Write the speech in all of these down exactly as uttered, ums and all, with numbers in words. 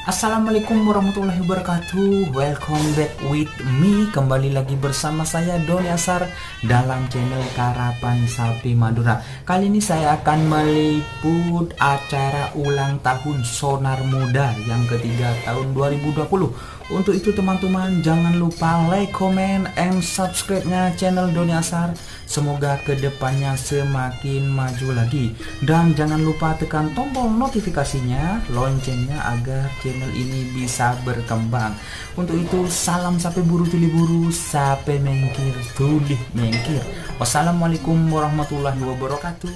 Assalamualaikum warahmatullahi wabarakatuh. Welcome back with me. Kembali lagi bersama saya Doni Asar dalam channel Karapan Sapi Madura. Kali ini saya akan meliput acara ulang tahun Sonar Muda yang ketiga tahun dua ribu dua puluh. Untuk itu teman-teman jangan lupa like, comment, and subscribe-nya channel Doni Asar. Semoga kedepannya semakin maju lagi. Dan jangan lupa tekan tombol notifikasinya, loncengnya agar channel ini bisa berkembang. Untuk itu salam sapi buru tuli buru, sapi mengkir tulih mengkir. Wassalamualaikum warahmatullahi wabarakatuh.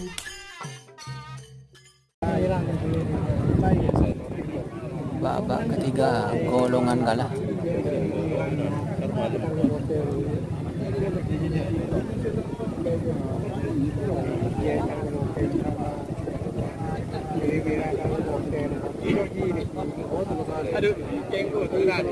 Babak ketiga golongan kalah. Aduh, jenggot berat.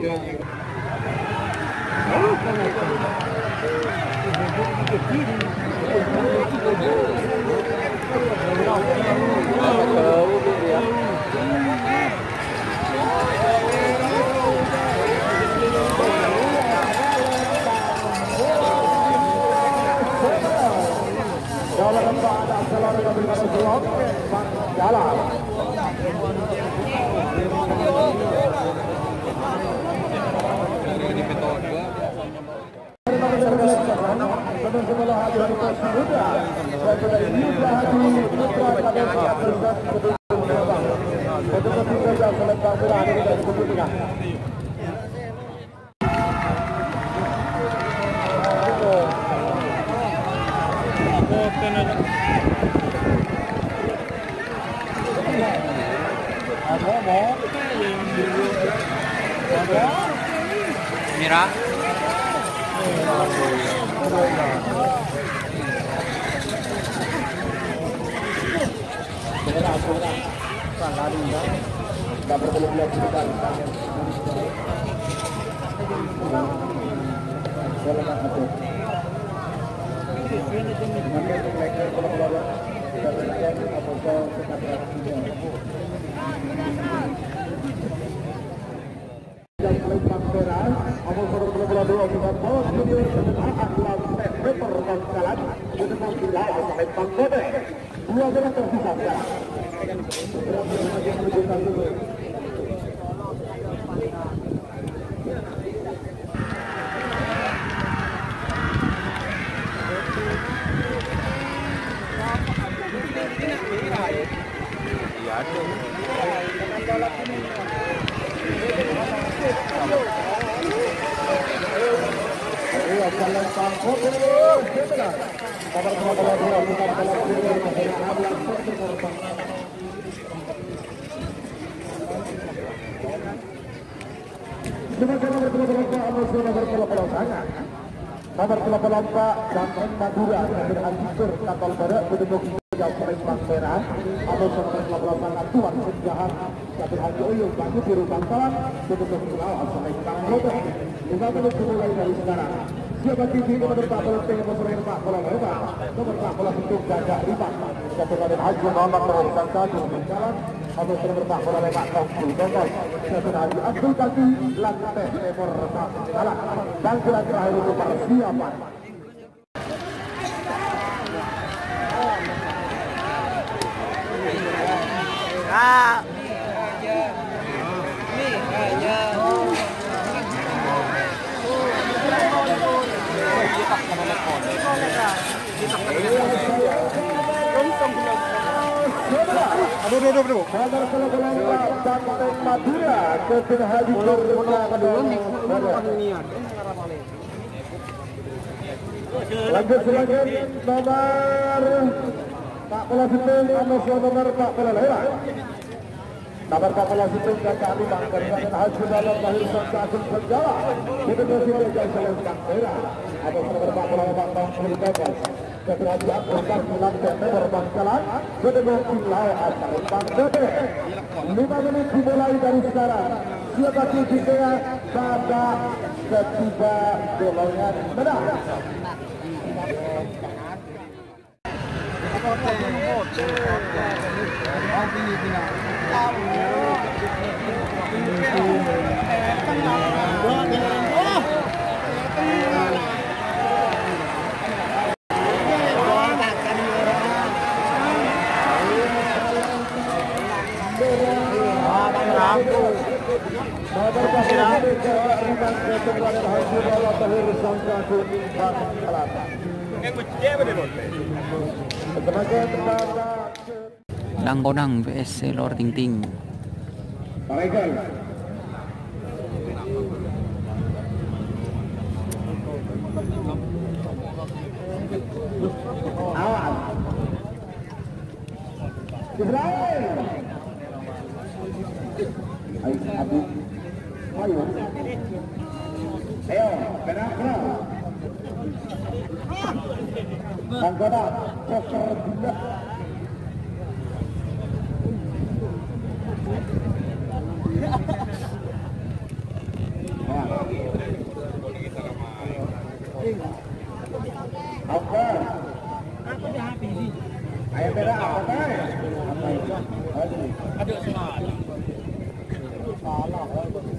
Mira. Nomor kelapa-lapa Banteng Madura berhancur kapal barat berdemuk jauh Palembang Merah atau nomor kelapa-lapa Tuan Penjahat Kapal Haji Oyong Batu Biru Bangkalan berdemuk Pulau Palembang Roda. Kita terus mulai dari sekarang. Siapa tinggi nomor empat belas nomor empat bola lebar nomor empat bola bentuk gajah lima Kapal Haji Muhammad Rahman Satu Bangkalan atau nomor empat bola lebar Kongsi Bengkol Kapal Haji Abdul Kaki lantai nomor empat salah dan terakhir untuk persiapan. Ah. Nih, aja. Aduh, aduh, aduh. Kabar kelapa-lapa Banteng Madura Kapal Haji lanjut silakan nomor Pak Bola Situng atau nomor Pak Bola Lewat. Nomor Pak Bola Situng dan kami bangkan Haji dalam lahir serta agung berjala. Kita masih belajar selesai merah atau nomor Pak Bola Lewat tahun dua ribu dua belas. Kerajaan Pertama Melantai nomor Bangkalan berdemok Pulau Asal Bangkode. Lima menit dimulai dari sekarang. Siapa kita pada ketiga golongan menang. Nangkonang V S Lor Ting Ting. Awas. Israel. Ayo, Abu. Ayo. Ayo, benar benar. Anggota poker juga. Apa? Ayo beda apa teh? Aduh salah. Salah.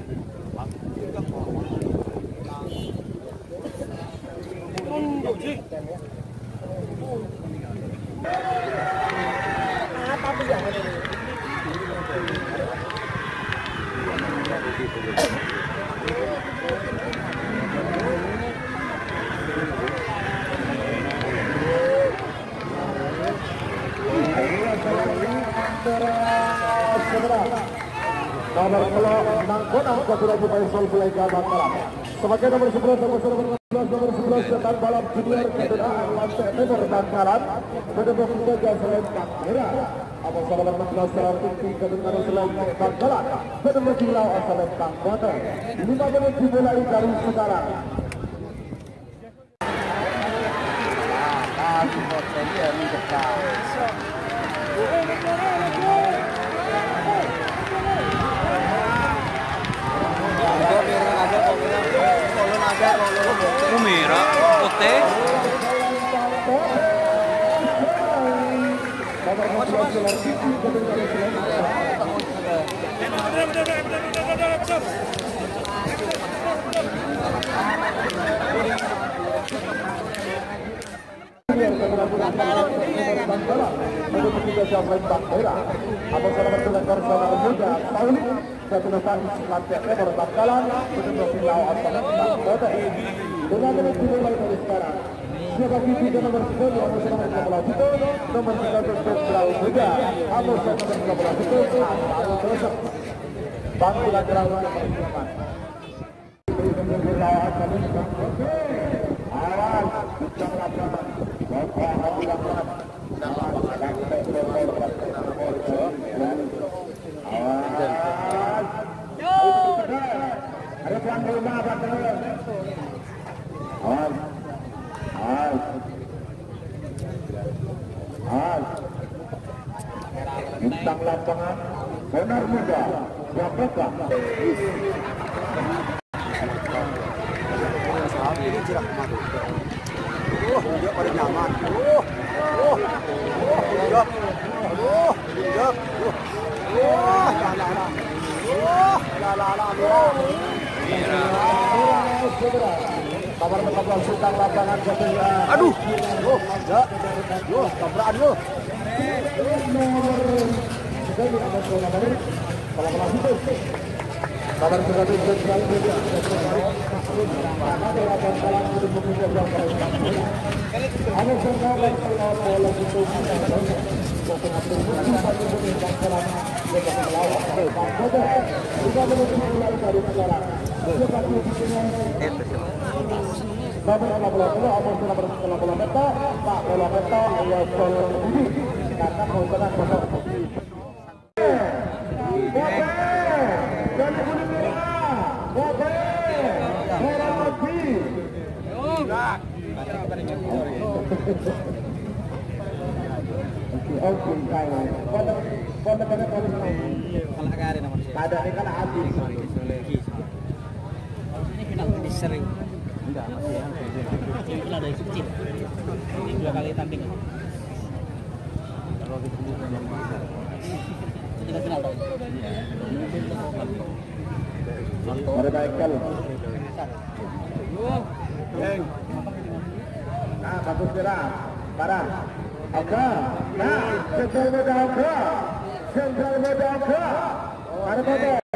Apa dia? Nomor sepuluh Nangkonang Kepulauan Faisal Bulaga Bangkalan. Sebagai nomor sebelas, nomor sebelas, nomor sebelas dan balap junior kejuaraan lantai timur Bangkalan. Menembus tiga selengkap merah. Apa sahabat menjelas secara tinggi kedengaran selengkap Bangkalan. Menembus hilau selengkap motor. Lima menit dimulai dari sekarang. Ah, buat saya ini dekat. Merah, putih. Apa salah bertugas bersama muda tahun satu November lantai timur Bangkalan untuk Pilau Asal Bangkota. Dengan dimulai dari sekarang. Siapa tiga nomor sepuluh, nomor nomor sebelas itu, nomor tiga belas Pilau Muda, nomor nomor sebelas itu, Asal Terusap. Bangkalan Jerawat persiapan. Pilau Asal Bangkota. Awas, jam lapangan. Bapak hati lapangan. Ada tuan rumah apa terus? Awas, awas, awas. Bintang lapangan, benar muda, siapakah? Ini jerak madu. Oh, dia pada nyaman. Oh, oh, oh, hijab, oh, hijab, oh, oh, la la la, oh, la la la, kabar berkabar Sultan lapangan jatuhnya. Aduh, oh, ya, yo, tabrakan yo. Kabar berkabar Sultan Oke, kawan. Pada pada pada pada. Kalau agak ada nomor saya. Ada ni kalau habis. Ini final ini sering. Enggak, masih yang kecil. Ini ada yang kecil. Ini dua kali tanding. Kalau gitu yang mana? Kita kenal dong. Ada baik kali. Yang. Ah, bagus gerak. Parah. Oke, nah, sentral muda oke, sentral muda oke, ada apa?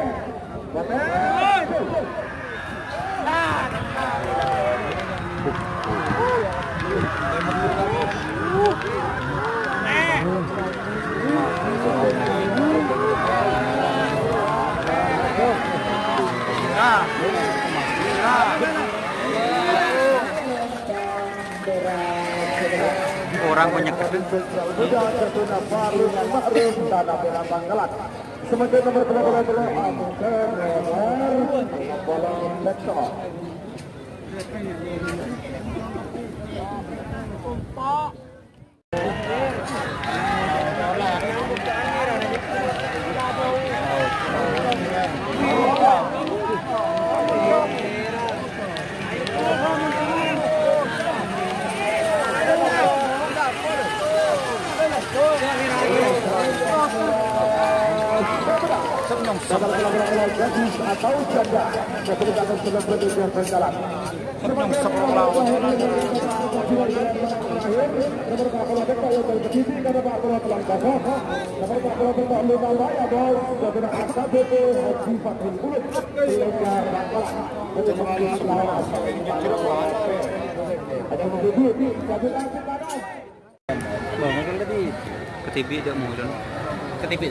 Orang banyak. Sudah tertunda Farul Ma'ruf dan Abdul Bangkalan. Sementara nomor dua belas Abu Bakar bola sektor. Dalam bola-bola gadis atau janda kebetulan selebriti yang berjalan. Nomor bola Ke T V dia mau dan ke T V.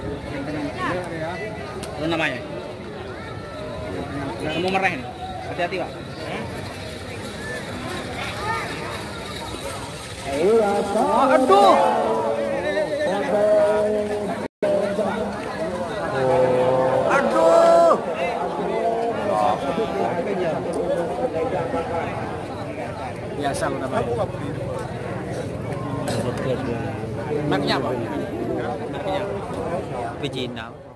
Itu namanya. Nggak mau merah ini. Hati-hati, Pak. Aduh. Aduh. Biasa lu namanya. Maknya apa? Maknya. Original.